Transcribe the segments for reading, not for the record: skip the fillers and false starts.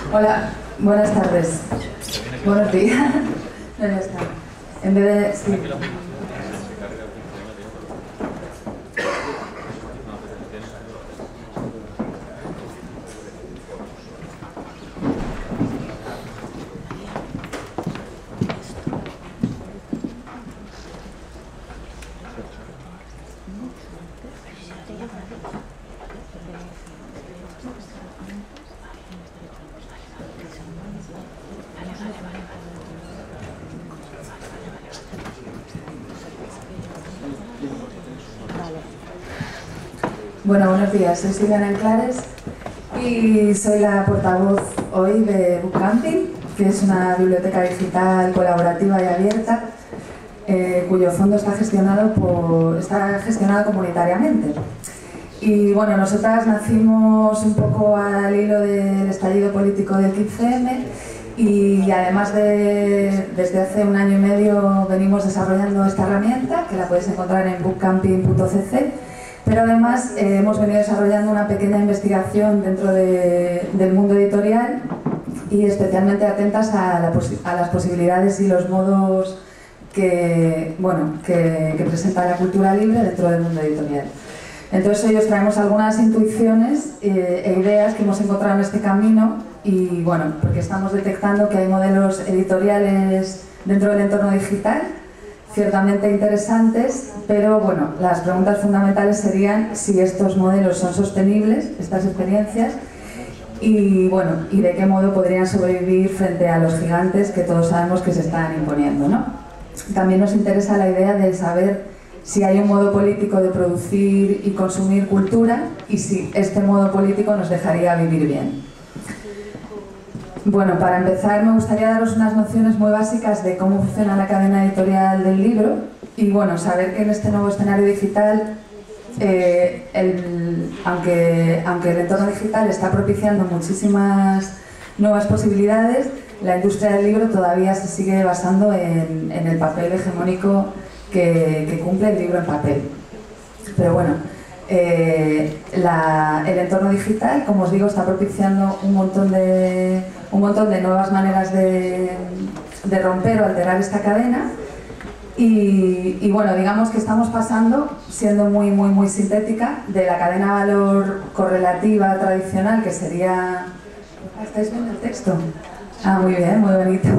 Hola, buenas tardes. Buenos días. No, ya está. En vez de... Sí. Bueno, buenos días. Soy Silvia Enclares y soy la portavoz hoy de Book Camping, que es una biblioteca digital colaborativa y abierta cuyo fondo está gestionado comunitariamente. Y bueno, nosotras nacimos un poco al hilo del estallido político del 15M y además desde hace un año y medio venimos desarrollando esta herramienta, que la podéis encontrar en bookcamping.cc, pero además hemos venido desarrollando una pequeña investigación dentro del mundo editorial y especialmente atentas a las posibilidades y los modos que presenta la cultura libre dentro del mundo editorial. Entonces hoy os traemos algunas intuiciones e ideas que hemos encontrado en este camino y bueno, porque estamos detectando que hay modelos editoriales dentro del entorno digital ciertamente interesantes, pero bueno, las preguntas fundamentales serían si estos modelos son sostenibles, estas experiencias, y bueno, y de qué modo podrían sobrevivir frente a los gigantes que todos sabemos que se están imponiendo, ¿no? También nos interesa la idea de saber si hay un modo político de producir y consumir cultura y si este modo político nos dejaría vivir bien. Bueno, para empezar me gustaría daros unas nociones muy básicas de cómo funciona la cadena editorial del libro y bueno, saber que en este nuevo escenario digital, aunque el entorno digital está propiciando muchísimas nuevas posibilidades, la industria del libro todavía se sigue basando en el papel hegemónico que cumple el libro en papel. Pero bueno, el entorno digital, como os digo, está propiciando un montón de nuevas maneras de romper o alterar esta cadena y bueno, digamos que estamos pasando, siendo muy sintética, de la cadena valor correlativa tradicional, que sería... ¿Estáis viendo el texto? Ah, muy bien, muy bonito.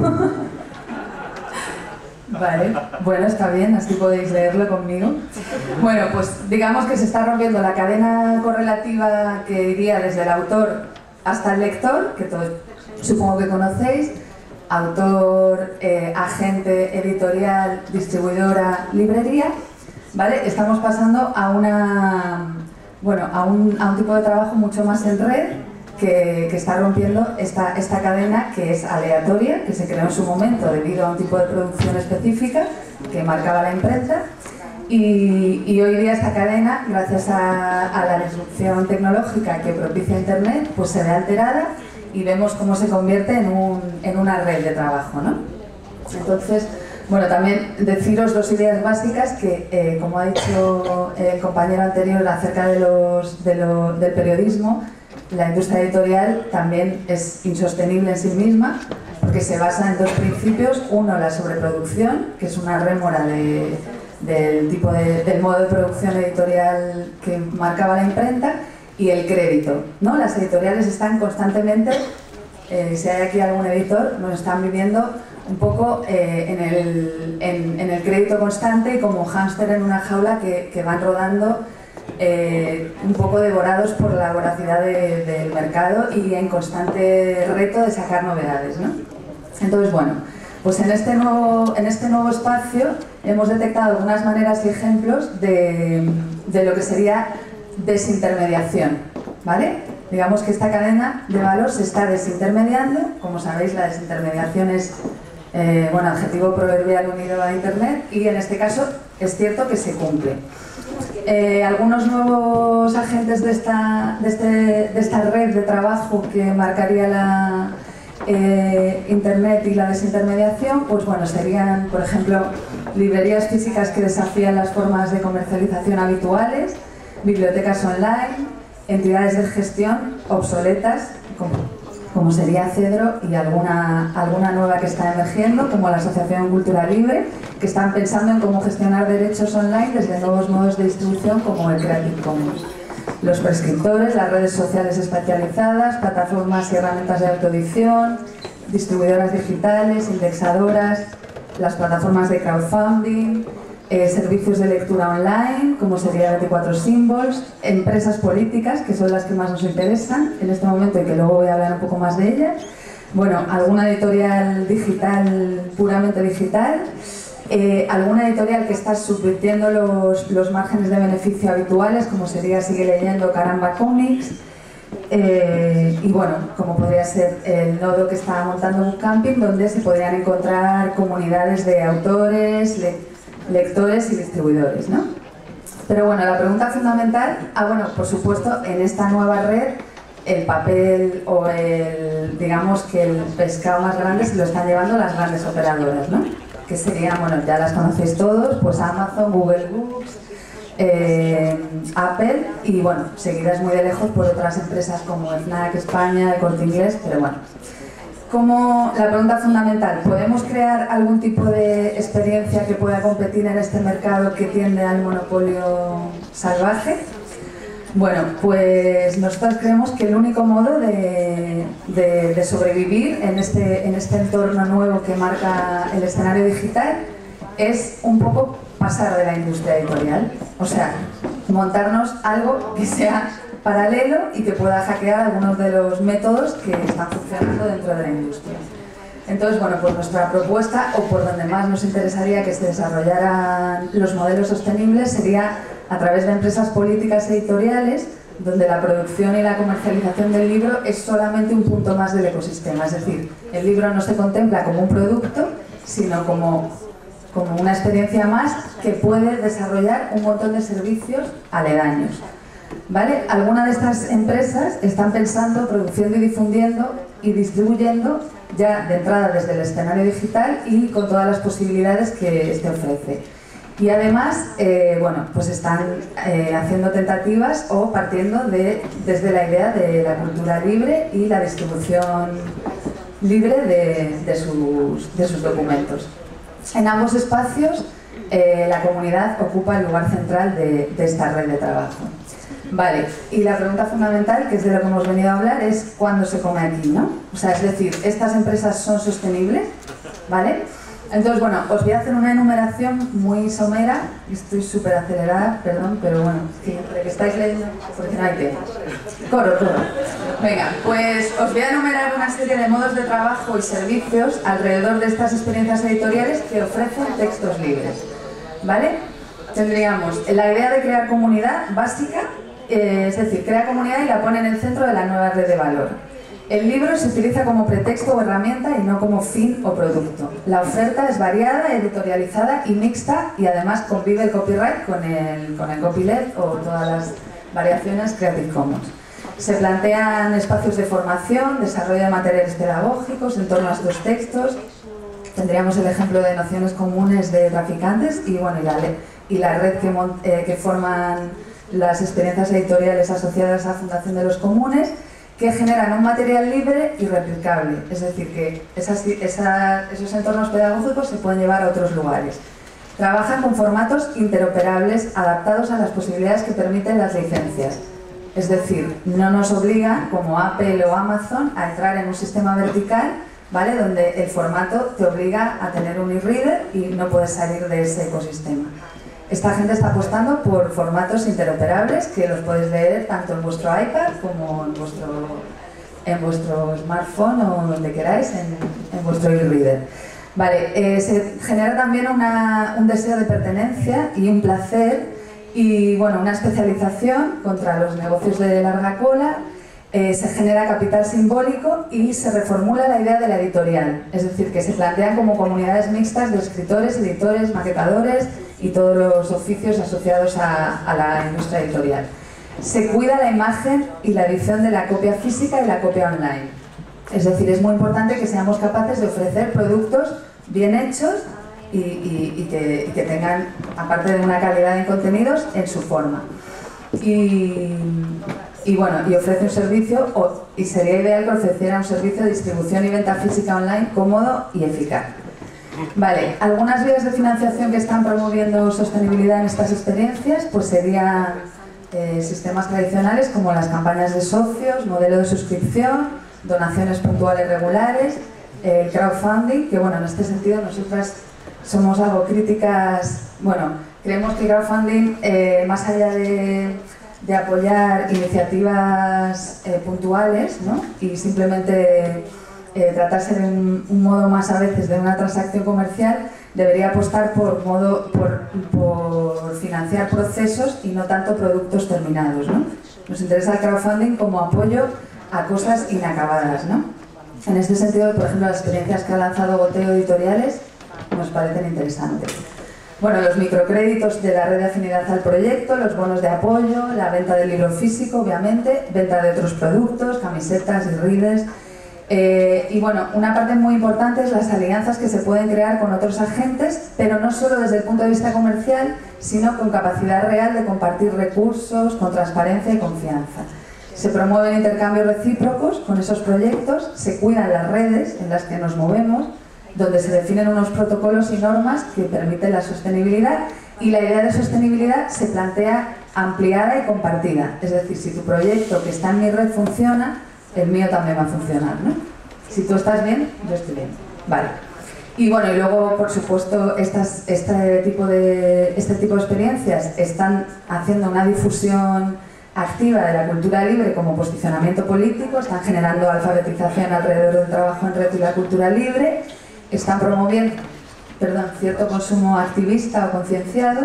Vale, bueno, está bien, así podéis leerlo conmigo. Bueno, pues digamos que se está rompiendo la cadena correlativa que iría desde el autor hasta el lector, que todos supongo que conocéis, autor, agente editorial, distribuidora, librería, ¿vale? Estamos pasando a un tipo de trabajo mucho más en red, que está rompiendo esta cadena que es aleatoria, que se creó en su momento debido a un tipo de producción específica que marcaba la imprenta y hoy día esta cadena, gracias a la disrupción tecnológica que propicia Internet, pues se ve alterada y vemos cómo se convierte en una red de trabajo, ¿no? Entonces, bueno, también deciros dos ideas básicas que, como ha dicho el compañero anterior acerca del periodismo, la industria editorial también es insostenible en sí misma porque se basa en dos principios. Uno, la sobreproducción, que es una rémora del modo de producción editorial que marcaba la imprenta, y el crédito, ¿no? Las editoriales están constantemente, si hay aquí algún editor, nos están viviendo un poco en el crédito constante y como hámster en una jaula que van rodando un poco devorados por la voracidad del mercado y en constante reto de sacar novedades, ¿no? Entonces, bueno, pues en este nuevo espacio hemos detectado algunas maneras y ejemplos de lo que sería desintermediación, ¿vale? Digamos que esta cadena de valor se está desintermediando. Como sabéis, la desintermediación es adjetivo proverbial unido a Internet y en este caso es cierto que se cumple. Algunos nuevos agentes de esta red de trabajo que marcaría la Internet y la desintermediación, pues bueno, serían, por ejemplo, librerías físicas que desafían las formas de comercialización habituales, bibliotecas online, entidades de gestión obsoletas, como sería Cedro, y alguna nueva que está emergiendo, como la Asociación Cultura Libre, que están pensando en cómo gestionar derechos online desde nuevos modos de distribución como el Creative Commons. Los prescriptores, las redes sociales especializadas, plataformas y herramientas de autoedición, distribuidoras digitales, indexadoras, las plataformas de crowdfunding, servicios de lectura online, como sería 24 Symbols, empresas políticas, que son las que más nos interesan en este momento y que luego voy a hablar un poco más de ellas. Bueno, alguna editorial digital, puramente digital, alguna editorial que está subvirtiendo los márgenes de beneficio habituales, como sería, sigue leyendo, Caramba Comics, y bueno, como podría ser el nodo que está montando Bookcamping, donde se podrían encontrar comunidades de autores, lectores y distribuidores, ¿no? Pero bueno, la pregunta fundamental, bueno, por supuesto, en esta nueva red, el papel o digamos que el pescado más grande se lo están llevando las grandes operadoras, ¿no? Que serían, bueno, ya las conocéis todos, pues Amazon, Google Books, Apple y, bueno, seguidas muy de lejos por otras empresas como Fnac España, El Corte Inglés, pero bueno. La pregunta fundamental, ¿podemos crear algún tipo de experiencia que pueda competir en este mercado que tiende al monopolio salvaje? Bueno, pues nosotros creemos que el único modo de sobrevivir en este entorno nuevo que marca el escenario digital es un poco pasar de la industria editorial, o sea, montarnos algo que sea paralelo y que pueda hackear algunos de los métodos que están funcionando dentro de la industria. Entonces, bueno, pues nuestra propuesta, o por donde más nos interesaría que se desarrollaran los modelos sostenibles, sería a través de empresas políticas editoriales, donde la producción y la comercialización del libro es solamente un punto más del ecosistema. Es decir, el libro no se contempla como un producto, sino como una experiencia más que puede desarrollar un montón de servicios aledaños. ¿Vale? Algunas de estas empresas están pensando, produciendo y difundiendo y distribuyendo ya de entrada desde el escenario digital y con todas las posibilidades que este ofrece. Y además, bueno, pues están haciendo tentativas o partiendo desde la idea de la cultura libre y la distribución libre de sus documentos. En ambos espacios, la comunidad ocupa el lugar central de esta red de trabajo. Vale, y la pregunta fundamental, que es de lo que hemos venido a hablar, es ¿cuándo se come aquí, no? O sea, es decir, ¿estas empresas son sostenibles? ¿Vale? Entonces, bueno, os voy a hacer una enumeración muy somera, estoy súper acelerada, perdón, pero bueno, que estáis leyendo, porque no hay tiempo. Coro. Venga, pues os voy a enumerar una serie de modos de trabajo y servicios alrededor de estas experiencias editoriales que ofrecen textos libres, ¿vale? Tendríamos la idea de crear comunidad básica, es decir, crea comunidad y la pone en el centro de la nueva red de valor. El libro se utiliza como pretexto o herramienta y no como fin o producto. La oferta es variada, editorializada y mixta, y además convive el copyright con el copyleft o todas las variaciones Creative Commons. Se plantean espacios de formación, desarrollo de materiales pedagógicos en torno a estos textos. Tendríamos el ejemplo de nociones comunes de traficantes y, bueno, y la red que forman las experiencias editoriales asociadas a la Fundación de los Comunes, que generan un material libre y replicable, es decir, que esos entornos pedagógicos se pueden llevar a otros lugares. Trabajan con formatos interoperables adaptados a las posibilidades que permiten las licencias, es decir, no nos obliga, como Apple o Amazon, a entrar en un sistema vertical, ¿vale?, donde el formato te obliga a tener un e-reader y no puedes salir de ese ecosistema. Esta gente está apostando por formatos interoperables que los podéis leer tanto en vuestro iPad como en vuestro smartphone o donde queráis, en vuestro e-reader. Vale, se genera también un deseo de pertenencia y un placer y, bueno, una especialización contra los negocios de larga cola. Se genera capital simbólico y se reformula la idea de la editorial, es decir, que se plantean como comunidades mixtas de escritores, editores, maquetadores y todos los oficios asociados a la industria editorial. Se cuida la imagen y la edición de la copia física y la copia online, es decir, es muy importante que seamos capaces de ofrecer productos bien hechos y que tengan, aparte de una calidad en contenidos, en su forma. Y bueno, y ofrece un servicio, y sería ideal que ofreciera un servicio de distribución y venta física online cómodo y eficaz. Vale, algunas vías de financiación que están promoviendo sostenibilidad en estas experiencias, pues serían sistemas tradicionales como las campañas de socios, modelo de suscripción, donaciones puntuales regulares, el crowdfunding, que bueno, en este sentido nosotras somos algo críticas. Bueno, creemos que el crowdfunding, más allá de apoyar iniciativas puntuales, ¿no? Y simplemente tratarse de un modo más a veces de una transacción comercial, debería apostar por financiar procesos y no tanto productos terminados, ¿no? Nos interesa el crowdfunding como apoyo a cosas inacabadas, ¿no? En este sentido, por ejemplo, las experiencias que ha lanzado Goteo Editoriales nos parecen interesantes. Bueno, los microcréditos de la red de afinidad al proyecto, los bonos de apoyo, la venta del libro físico, obviamente, venta de otros productos, camisetas y readers. Y bueno, una parte muy importante es las alianzas que se pueden crear con otros agentes, pero no solo desde el punto de vista comercial, sino con capacidad real de compartir recursos, con transparencia y confianza. Se promueven intercambios recíprocos con esos proyectos, se cuidan las redes en las que nos movemos, donde se definen unos protocolos y normas que permiten la sostenibilidad, y la idea de sostenibilidad se plantea ampliada y compartida. Es decir, si tu proyecto que está en mi red funciona, el mío también va a funcionar, ¿no? Si tú estás bien, yo estoy bien. Vale. Y bueno, y luego, por supuesto, este tipo de experiencias están haciendo una difusión activa de la cultura libre como posicionamiento político, están generando alfabetización alrededor del trabajo en red y la cultura libre, están promoviendo, cierto consumo activista o concienciado,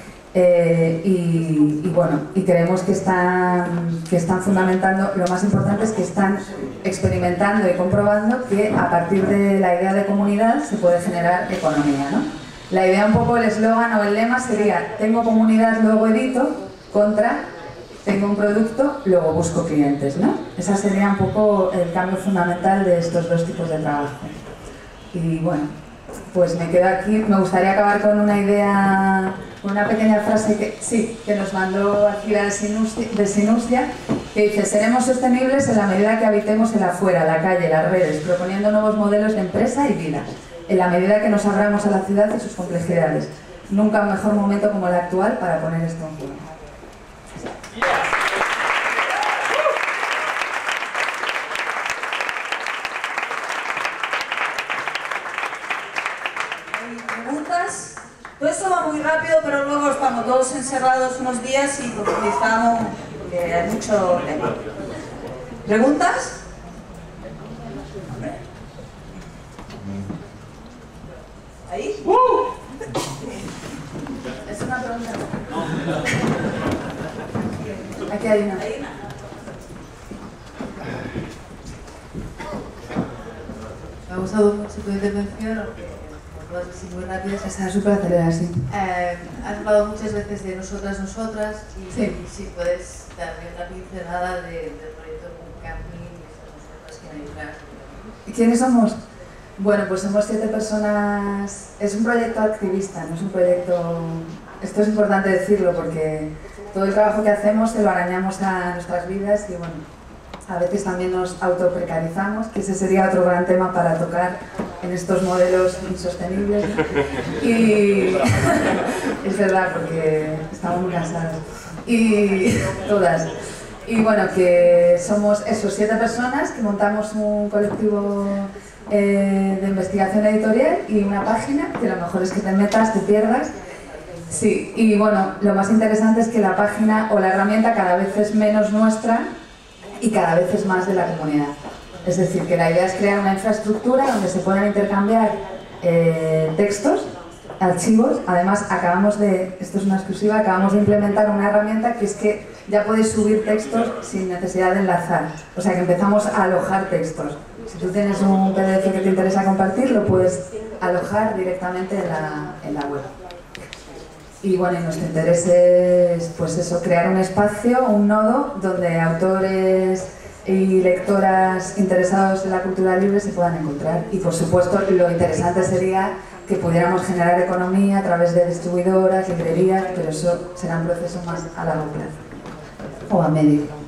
y bueno, y creemos que están fundamentando. Lo más importante es que están experimentando y comprobando que a partir de la idea de comunidad se puede generar economía, ¿no? La idea, un poco, el eslogan o el lema sería: tengo comunidad, luego edito, contra tengo un producto, luego busco clientes, ¿no? Ese sería un poco el cambio fundamental de estos dos tipos de trabajo. Y bueno, pues me quedo aquí. Me gustaría acabar con una idea, con una pequeña frase que nos mandó aquí de Sinustia, que dice: seremos sostenibles en la medida que habitemos el afuera, la calle, las redes, proponiendo nuevos modelos de empresa y vida, en la medida que nos abramos a la ciudad y sus complejidades. Nunca un mejor momento como el actual para poner esto en juego. ¿Preguntas? Todo esto va muy rápido, pero luego estamos todos encerrados unos días y profundizamos, porque hay mucho tema. ¿Preguntas? ¿Ahí? Es una pregunta. Aquí hay una. Me ha gustado mucho tu intervención, aunque puedas decir muy rápidas. Está súper acelerada, sí. Has hablado muchas veces de nosotras, y sí. Si puedes darme una pincelada del proyecto Camping y esas nosotras que hay detrás. ¿Y quiénes somos? Bueno, pues somos 7 personas. Es un proyecto activista, no es un proyecto... Esto es importante decirlo porque todo el trabajo que hacemos se lo arañamos a nuestras vidas y bueno, a veces también nos autoprecarizamos, que ese sería otro gran tema para tocar en estos modelos insostenibles. Y es verdad, porque estamos muy cansados. Y todas. Y bueno, que somos esos 7 personas que montamos un colectivo de investigación editorial y una página, que lo mejor es que te metas, te pierdas. Sí, y bueno, lo más interesante es que la página o la herramienta cada vez es menos nuestra y cada vez es más de la comunidad. Es decir, que la idea es crear una infraestructura donde se puedan intercambiar textos, archivos. Además, esto es una exclusiva, acabamos de implementar una herramienta que es que ya podéis subir textos sin necesidad de enlazar. O sea que empezamos a alojar textos. Si tú tienes un PDF que te interesa compartir, lo puedes alojar directamente en la web. Y bueno, nuestro interés es, pues eso, crear un espacio, un nodo, donde autores y lectoras interesados en la cultura libre se puedan encontrar. Y por supuesto, lo interesante sería que pudiéramos generar economía a través de distribuidoras, librerías, pero eso será un proceso más a largo plazo o a medio.